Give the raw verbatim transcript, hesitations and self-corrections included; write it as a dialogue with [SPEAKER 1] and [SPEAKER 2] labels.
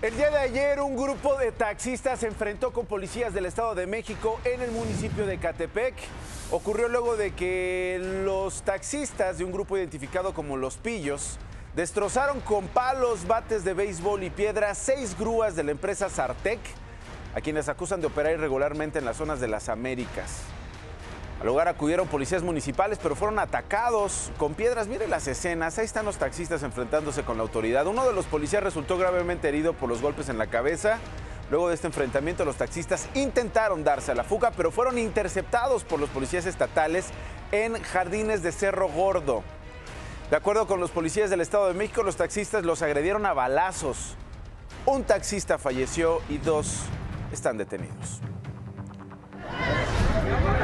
[SPEAKER 1] El día de ayer un grupo de taxistas se enfrentó con policías del Estado de México en el municipio de Ecatepec. Ocurrió luego de que los taxistas de un grupo identificado como Los Pillos destrozaron con palos, bates de béisbol y piedras seis grúas de la empresa Sartec, a quienes acusan de operar irregularmente en las zonas de las Américas. Al lugar acudieron policías municipales, pero fueron atacados con piedras. Miren las escenas, ahí están los taxistas enfrentándose con la autoridad. Uno de los policías resultó gravemente herido por los golpes en la cabeza. Luego de este enfrentamiento, los taxistas intentaron darse a la fuga, pero fueron interceptados por los policías estatales en Jardines de Cerro Gordo. De acuerdo con los policías del Estado de México, los taxistas los agredieron a balazos. Un taxista falleció y dos están detenidos.